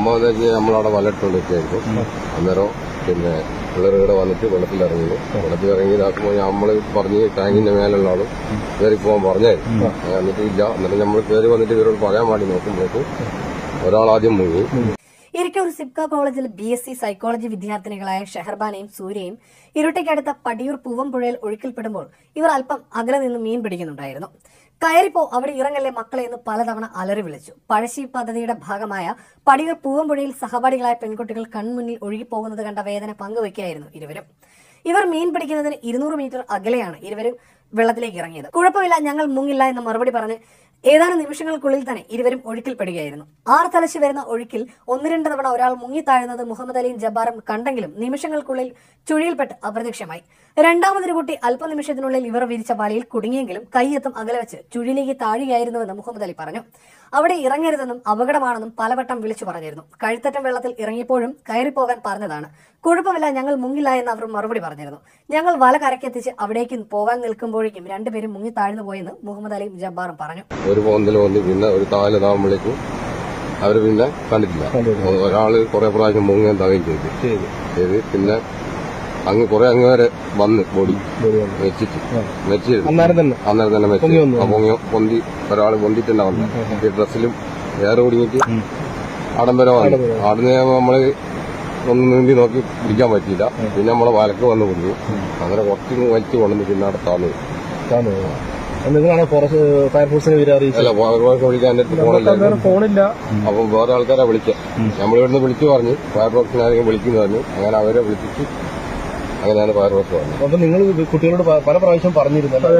സംഭവം നമ്മളവിടെ വലട്ടുകൊണ്ടിരിക്കുകയായിരുന്നു. അന്നേരം പിന്നെ പിള്ളേരുടെ വന്നിട്ട് വെള്ളത്തിലിറങ്ങിയതാക്കുമ്പോൾ നമ്മൾ പറഞ്ഞ് ടാങ്കിന്റെ മേലുള്ള ആളും കയറി പോകാൻ പറഞ്ഞായിരുന്നു. എന്നിട്ട് ഇല്ല. എന്നിട്ട് നമ്മൾ കയറി വന്നിട്ട് ഇവരോട് പറയാൻ വേണ്ടി നോക്കുമ്പോഴേക്കും ഒരാൾ ആദ്യം മുങ്ങി. ഇരിക്കൂർ സിപ്ക കോളേജിൽ BSc സൈക്കോളജി വിദ്യാർത്ഥിനികളായ ഷെഹർബാനയും സൂര്യയും ഇരുട്ടയ്ക്കടുത്ത പടിയൂർ പൂവംപുഴയിൽ ഒഴുക്കിൽപ്പെടുമ്പോൾ ഇവർ അല്പം അകലെ നിന്ന് മീൻ പിടിക്കുന്നുണ്ടായിരുന്നു. കയറിപ്പോ അവിടെ ഇറങ്ങല്ലേ മക്കളെ എന്ന് പലതവണ അലറി വിളിച്ചു. പഴശ്ശി പദ്ധതിയുടെ ഭാഗമായ പടിയൂർ പൂവംപുഴയിൽ സഹപാഠികളായ പെൺകുട്ടികൾ കൺമുന്നിൽ ഒഴുകിപ്പോകുന്നത് കണ്ട വേദന പങ്കുവയ്ക്കുകയായിരുന്നു ഇരുവരും. ഇവർ മീൻ പിടിക്കുന്നതിന് 200 മീറ്റർ അകലെയാണ് ഇരുവരും വെള്ളത്തിലേക്ക് ഇറങ്ങിയത്. കുഴപ്പമില്ല, ഞങ്ങൾ മുങ്ങില്ല എന്ന മറുപടി പറഞ്ഞ് ഏതാനും നിമിഷങ്ങൾക്കുള്ളിൽ തന്നെ ഇരുവരും ഒഴുക്കിൽപ്പെടുകയായിരുന്നു. ആർത്തലച്ച് വരുന്ന ഒഴുക്കിൽ 1-2 തവണ ഒരാൾ മുങ്ങിത്താഴുന്നത് മുഹമ്മദ് അലിയും ജബ്ബാറും കണ്ടെങ്കിലും നിമിഷങ്ങൾക്കുള്ളിൽ ചുഴിയിൽപ്പെട്ട് അപ്രത്യക്ഷമായി. രണ്ടാമതൊരു കുട്ടി അല്പനിമിഷത്തിനുള്ളിൽ ഇവർ വിരിച്ച വലയിൽ കുടുങ്ങിയെങ്കിലും കൈയെത്തും അകലെ വെച്ച് ചുഴിയിലേക്ക് താഴുകയായിരുന്നുവെന്ന് മുഹമ്മദ് അലി പറഞ്ഞു. അവിടെ ഇറങ്ങരുതെന്നും അപകടമാണെന്നും പലവട്ടം വിളിച്ചു പറഞ്ഞിരുന്നു. കഴുത്തറ്റം വെള്ളത്തിൽ ഇറങ്ങിയപ്പോഴും കയറിപ്പോകാൻ പറഞ്ഞതാണ്. കുഴപ്പമില്ല, ഞങ്ങൾ മുങ്ങില്ല എന്ന് അവർ മറുപടി പറഞ്ഞിരുന്നു. ഞങ്ങൾ വല കരക്കെത്തിച്ച് അവിടേക്ക് പോകാൻ നിൽക്കുമ്പോഴേക്കും രണ്ടുപേരും മുങ്ങി താഴ്ന്നു പോയെന്ന് മുഹമ്മദ് അലിയും ജബ്ബാറും പറഞ്ഞു. ഒരു പോന്തല് വന്ന് പിന്നെ ഒരു താഴെതാകുമ്പോഴേക്കും അവര് പിന്നെ കണ്ടിട്ടില്ല. ഒരാള് കുറെ പ്രാവശ്യം മുങ്ങാൻ താവുകയും ചെയ്ത് പിന്നെ അങ്ങ് കുറെ അങ്ങ് വരെ വന്ന് ബോഡി മെച്ചിരുന്നു. അന്നേരം തന്നെ പൊന്തി ഒരാള് പൊന്തിട്ട് തന്നെ വന്നു. ഈ ഡ്രസ്സിലും ഏറെ കുടുങ്ങിയിട്ട് ആഡംബരം വന്നു. ആടുന്ന് നമ്മള് ഒന്ന് നീന്തി നോക്കി പിടിക്കാൻ പറ്റിയില്ല. പിന്നെ നമ്മളെ വലക്ക് വന്ന് കുടുങ്ങി. അങ്ങനെ കുറച്ച് വലിച്ചു കൊണ്ടു പിന്നെ അവിടെ താന്നു. നിങ്ങളാണ് ഫയർഫോഴ്സിനെ അല്ല, ഫയർഫോഴ്സ് വിളിക്കാൻ എന്റെ അടുത്ത് ഫോണില്ല. അപ്പം വേറെ ആൾക്കാരെ വിളിച്ച നമ്മളിവിടുന്ന് വിളിച്ചു പറഞ്ഞു ഫയർഫോഴ്സിനെ ആരെങ്കിലും വിളിക്കുന്നു പറഞ്ഞു. അങ്ങനെ അവരെ വിളിപ്പിച്ച് അങ്ങനെയാണ് ഫയർഫോഴ്സ് പറഞ്ഞത്. അപ്പൊ നിങ്ങൾ കുട്ടികളോട് പല പ്രാവശ്യം പറഞ്ഞിരുന്നല്ലോ.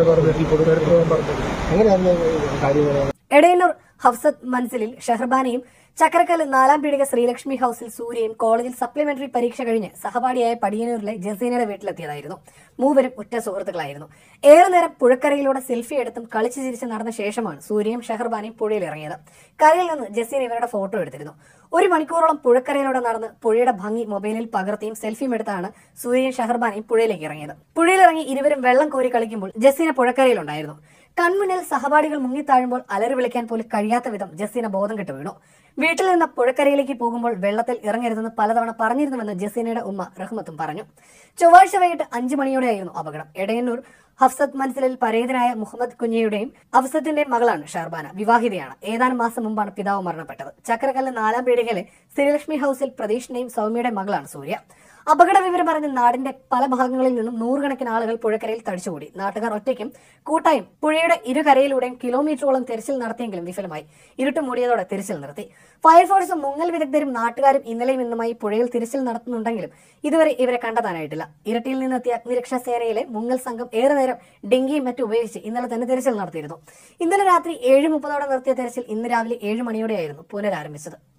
എങ്ങനെയാണ് കാര്യങ്ങൾ? എടയന്നൂർ ഹഫ്സത്ത് മൻസിലിൽ ഷെഹർബാനയും ചക്രക്കല്ല് 4-ാം പീടിക ശ്രീലക്ഷ്മി ഹൌസിൽ സൂര്യയും കോളേജിൽ സപ്ലിമെന്ററി പരീക്ഷ കഴിഞ്ഞ് സഹപാഠിയായ പടിയന്നൂരിലെ ജസീനയുടെ വീട്ടിലെത്തിയതായിരുന്നു. മൂവരും ഉറ്റ സുഹൃത്തുക്കളായിരുന്നു. ഏറെ നേരം പുഴക്കരയിലൂടെ സെൽഫി എടുത്തും കളിച്ചു ചിരിച്ച് നടന്ന ശേഷമാണ് സൂര്യയും ഷെഹർബാനയും പുഴയിൽ ഇറങ്ങിയത്. കരയിൽ നിന്ന് ജസീന ഇവരുടെ ഫോട്ടോ എടുത്തിരുന്നു. 1 മണിക്കൂറോളം പുഴക്കരയിലൂടെ നടന്ന് പുഴയുടെ ഭംഗി മൊബൈലിൽ പകർത്തിയും സെൽഫിയും എടുത്താണ് സൂര്യയും ഷെഹർബാനയും പുഴയിലേക്ക് ഇറങ്ങിയത്. പുഴയിലിറങ്ങി ഇരുവരും വെള്ളം കോരി കളിക്കുമ്പോൾ ജസീന പുഴക്കരയിലുണ്ടായിരുന്നു. കൺമുന്നിൽ സഹപാഠികൾ മുങ്ങിത്താഴുമ്പോൾ അലറി വിളിക്കാൻ പോലും കഴിയാത്ത വിധം ജസീന ബോധം കെട്ടു വീണു. വീട്ടിൽ നിന്ന് പുഴക്കരയിലേക്ക് പോകുമ്പോൾ വെള്ളത്തിൽ ഇറങ്ങരുതെന്ന് പലതവണ പറഞ്ഞിരുന്നുവെന്ന് ജസീനയുടെ ഉമ്മ റഹ്മത്തും പറഞ്ഞു. ചൊവ്വാഴ്ച വൈകിട്ട് 5 മണിയോടെയായിരുന്നു അപകടം. എടയന്നൂർ ഹഫ്സത്ത് മൻസിലിൽ പരേതനായ മുഹമ്മദ് കുഞ്ഞയുടെയും ഹഫ്സത്തിന്റെയും മകളാണ് ഷെഹർബാന. വിവാഹിതയാണ്. ഏതാനും മാസം മുമ്പാണ് പിതാവ് മരണപ്പെട്ടത്. ചക്രക്കല്ല് 4-ാം പീടികയിലെ ശ്രീലക്ഷ്മി ഹൌസിൽ പ്രതീഷിന്റെയും സൗമ്യയുടെയും മകളാണ് സൂര്യ. അപകട വിവരം പറഞ്ഞ് നാടിന്റെ പല ഭാഗങ്ങളിൽ നിന്നും 100 കണക്കിന് ആളുകൾ പുഴക്കരയിൽ തടിച്ചുകൂടി. നാട്ടുകാർ ഒറ്റയ്ക്കും കൂട്ടായും പുഴയുടെ ഇരുകരയിലൂടെയും കിലോമീറ്ററോളം തെരച്ചിൽ നടത്തിയെങ്കിലും വിഫലമായി. ഇരുട്ട് മൂടിയതോടെ തിരച്ചിൽ നിർത്തി. ഫയർഫോഴ്സും മുങ്ങൽ വിദഗ്ധരും നാട്ടുകാരും ഇന്നലെയും ഇന്നുമായി പുഴയിൽ തിരച്ചിൽ നടത്തുന്നുണ്ടെങ്കിലും ഇതുവരെ ഇവരെ കണ്ടെത്താനായിട്ടില്ല. ഇരട്ടിയിൽ നിന്നെത്തിയ അഗ്നിരക്ഷാ സേനയിലെ മുങ്ങൽ സംഘം ഏറെ നേരം ഡെങ്കിയും മറ്റും ഉപയോഗിച്ച് ഇന്നലെ തന്നെ തിരച്ചിൽ നടത്തിയിരുന്നു. ഇന്നലെ രാത്രി 7:30 നിർത്തിയ തെരച്ചിൽ ഇന്ന് രാവിലെ 7 മണിയോടെയായിരുന്നു പുനരാരംഭിച്ചത്.